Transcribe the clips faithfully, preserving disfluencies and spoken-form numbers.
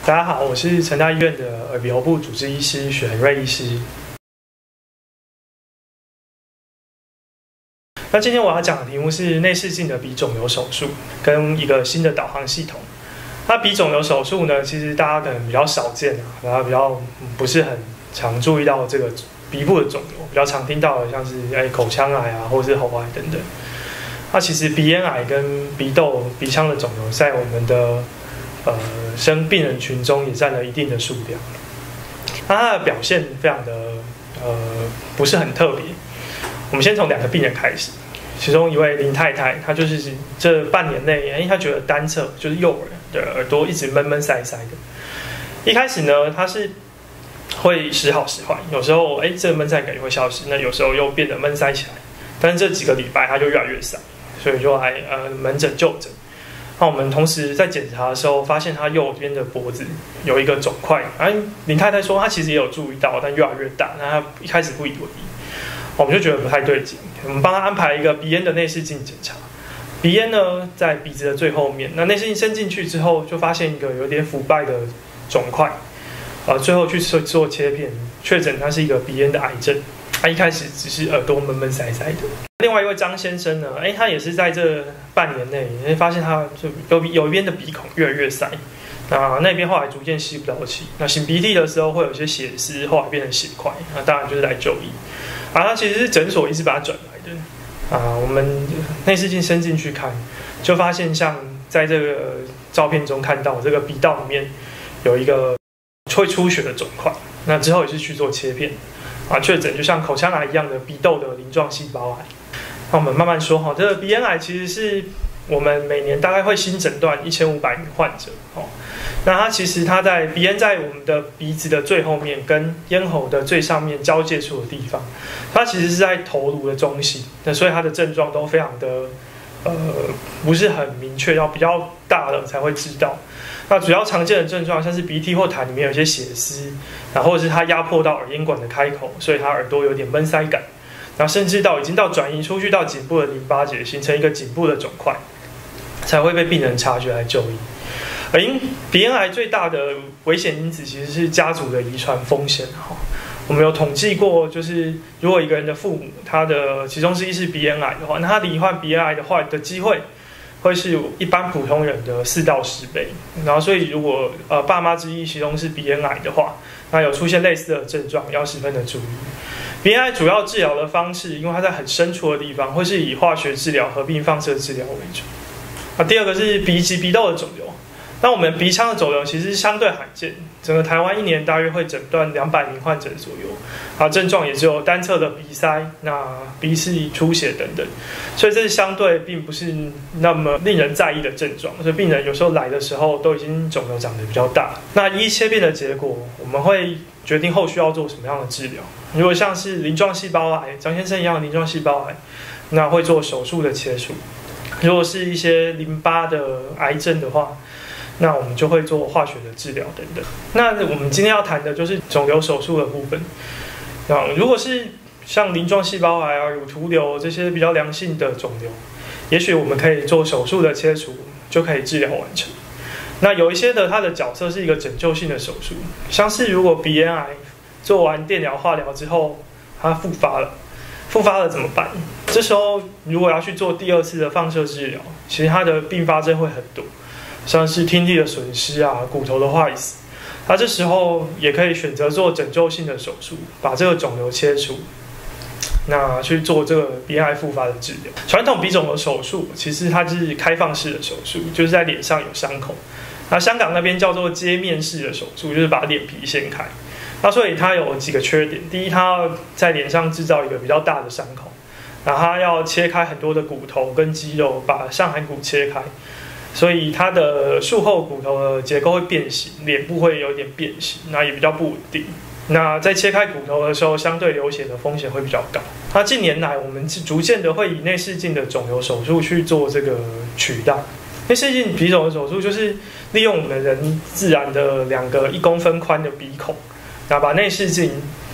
大家好，我是成大医院的耳鼻喉部主治医师许恒瑞医师。那今天我要讲的题目是内视镜的鼻肿瘤手术跟一个新的导航系统。那鼻肿瘤手术呢，其实大家可能比较少见啊，然后比较不是很常注意到这个鼻部的肿瘤，比较常听到的像是哎口腔癌啊，或者是喉癌等等。那其实鼻咽癌跟鼻窦、鼻腔的肿瘤在我们的呃，生病人群中也占了一定的数量，那它的表现非常的呃不是很特别。我们先从两个病人开始，其中一位林太太，她就是这半年内，哎，她觉得单侧就是右耳的耳朵一直闷闷塞塞的。一开始呢，她是会时好时坏，有时候哎这个闷塞感觉会消失，那有时候又变得闷塞起来，但是这几个礼拜她就越来越塞，所以就来呃门诊就诊。那我们同时在检查的时候，发现他右边的脖子有一个肿块。哎，林太太说她其实也有注意到，但越来越大。那她一开始不以为意，我们就觉得不太对劲。我们帮她安排一个鼻咽的内视镜检查。鼻咽呢在鼻子的最后面，那内视镜伸进去之后，就发现一个有点腐败的肿块。呃，最后去做做切片，确诊它是一个鼻咽的癌症。他一开始只是耳朵闷闷塞塞的。另外一位张先生呢，哎，他也是在这半年内，你会发现他就有有一边的鼻孔越来越塞，那那边后来逐渐吸不到气，那擤鼻涕的时候会有一些血丝，后来变成血块，那当然就是来就医。啊，他其实是诊所一直把他转来的。啊，我们内视镜伸进去看，就发现像在这个照片中看到这个鼻道里面有一个会出血的肿块，那之后也是去做切片。啊，确诊就像口腔癌一样的鼻窦的鳞状细胞癌。那我们慢慢说哈，这个鼻咽癌其实是我们每年大概会新诊断一千五百名患者哦。那它其实它在鼻咽在我们的鼻子的最后面跟咽喉的最上面交界处的地方，它其实是在头颅的中心，那所以它的症状都非常的呃不是很明确，要比较大了才会知道。那主要常见的症状像是鼻涕或痰里面有一些血丝，然后或者是它压迫到耳咽管的开口，所以它耳朵有点闷塞感，然后甚至到已经到转移出去到颈部的淋巴结，形成一个颈部的肿块，才会被病人察觉来就医。而因鼻咽癌最大的危险因子其实是家族的遗传风险哈。我们有统计过，就是如果一个人的父母他的其中之一是鼻咽癌的话，那他罹患鼻咽癌的话的机会会是一般普通人的四到十倍，然后所以如果呃爸妈之一其中是鼻咽癌的话，那有出现类似的症状，要十分的注意。鼻咽癌主要治疗的方式，因为它在很深处的地方，会是以化学治疗合并放射治疗为主。啊，第二个是鼻及鼻窦的肿瘤。那我们鼻腔的肿瘤其实相对罕见，整个台湾一年大约会诊断两百名患者左右，啊，症状也只有单侧的鼻塞、那鼻息出血等等，所以这是相对并不是那么令人在意的症状，所以病人有时候来的时候都已经肿瘤长得比较大。那依切片的结果，我们会决定后续要做什么样的治疗。如果像是鳞状细胞癌，张先生一样的鳞状细胞癌，那会做手术的切除；如果是一些淋巴的癌症的话，那我们就会做化学的治疗等等。那我们今天要谈的就是肿瘤手术的部分。那如果是像鳞状细胞癌啊、乳突瘤这些比较良性的肿瘤，也许我们可以做手术的切除，就可以治疗完成。那有一些的它的角色是一个拯救性的手术，像是如果鼻咽癌做完电疗、化疗之后，它复发了，复发了怎么办？这时候如果要去做第二次的放射治疗，其实它的并发症会很多。像是听力的损失啊，骨头的坏死，那这时候也可以选择做拯救性的手术，把这个肿瘤切除，那去做这个鼻咽癌复发的治疗。传统鼻肿瘤手术其实它是开放式的手术，就是在脸上有伤口。那香港那边叫做接面式的手术，就是把脸皮掀开。那所以它有几个缺点：第一，它要在脸上制造一个比较大的伤口，然后它要切开很多的骨头跟肌肉，把上颌骨切开。所以它的术后骨头的结构会变形，脸部会有点变形，那也比较不稳定。那在切开骨头的时候，相对流血的风险会比较高。那近年来，我们逐渐的会以内视镜的肿瘤手术去做这个取代。内视镜鼻肿瘤手术就是利用我们人自然的两个一公分宽的鼻孔，然后把内视镜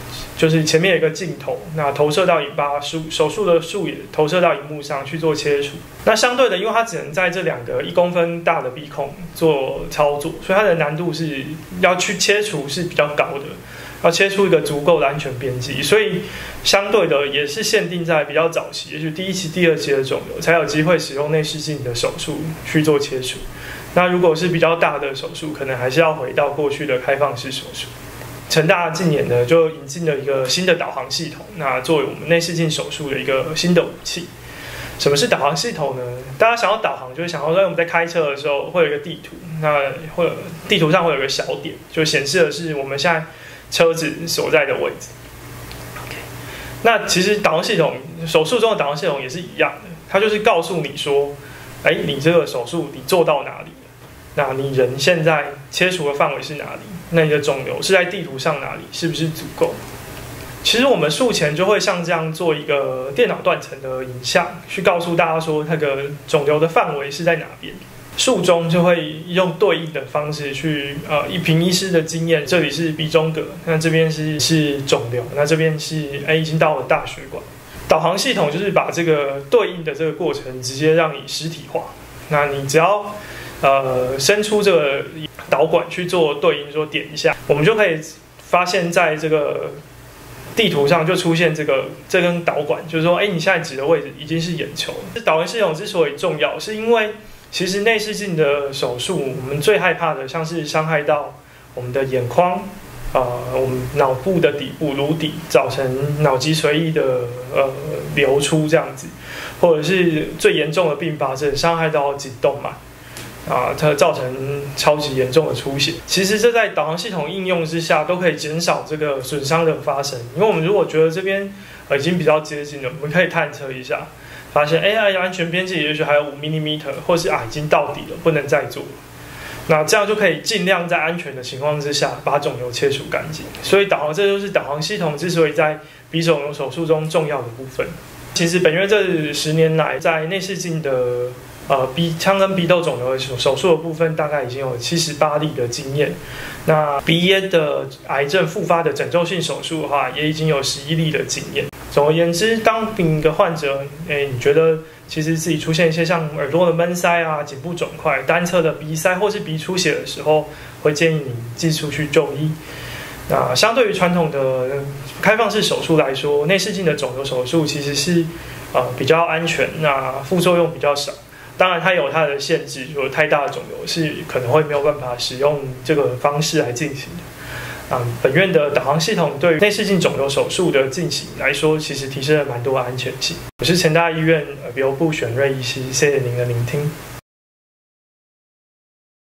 就是前面有一个镜头，那投射到把手手术的术也投射到荧幕上去做切除。那相对的，因为它只能在这两个一公分大的鼻孔做操作，所以它的难度是要去切除是比较高的，要切出一个足够的安全边际。所以相对的也是限定在比较早期，也许第一期、第二期的肿瘤才有机会使用内视镜的手术去做切除。那如果是比较大的手术，可能还是要回到过去的开放式手术。成大近年呢，就引进了一个新的导航系统，那作为我们内视镜手术的一个新的武器。什么是导航系统呢？大家想要导航，就是想要说我们在开车的时候会有一个地图，那会有地图上会有一个小点，就显示的是我们现在车子所在的位置。Okay. 那其实导航系统，手术中的导航系统也是一样的，它就是告诉你说，哎，你这个手术你做到哪里？那你人现在切除的范围是哪里？那你的肿瘤是在地图上哪里？是不是足够？其实我们术前就会像这样做一个电脑断层的影像，去告诉大家说那个肿瘤的范围是在哪边。术中就会用对应的方式去呃，以凭医师的经验，这里是鼻中隔，那这边是是肿瘤，那这边是哎已经到了大血管。导航系统就是把这个对应的这个过程直接让你实体化。那你只要呃，伸出这个导管去做对应，说点一下，我们就可以发现，在这个地图上就出现这个这根导管，就是说，哎，你现在指的位置已经是眼球。导航系统之所以重要，是因为其实内视镜的手术，我们最害怕的像是伤害到我们的眼眶，呃，我们脑部的底部颅底，造成脑脊髓液的呃流出这样子，或者是最严重的并发症，伤害到颈动脉。啊，它造成超级严重的出血。其实这在导航系统应用之下，都可以减少这个损伤的发生。因为我们如果觉得这边呃已经比较接近了，我们可以探测一下，发现哎呀，安全边界也许还有五 millimeter， 或是啊已经到底了，不能再做。那这样就可以尽量在安全的情况之下，把肿瘤切除干净。所以导航，这就是导航系统之所以在鼻肿瘤手术中重要的部分。其实本院这十年来，在内视镜的呃，鼻腔跟鼻窦肿瘤的手术的部分，大概已经有七十八例的经验。那鼻咽的癌症复发的枕皱性手术的话，也已经有十一例的经验。总而言之，当一个患者，哎，你觉得其实自己出现一些像耳朵的闷塞啊、颈部肿块、单侧的鼻塞或是鼻出血的时候，会建议你寄出去就医。那相对于传统的开放式手术来说，内视镜的肿瘤手术其实是呃比较安全，那副作用比较少。当然，它有它的限制，有太大的肿瘤是可能会没有办法使用这个方式来进行的。嗯，本院的导航系统对于内视镜肿瘤手术的进行来说，其实提升了蛮多的安全性。我是成大医院耳鼻喉部选瑞医师，谢谢您的聆听。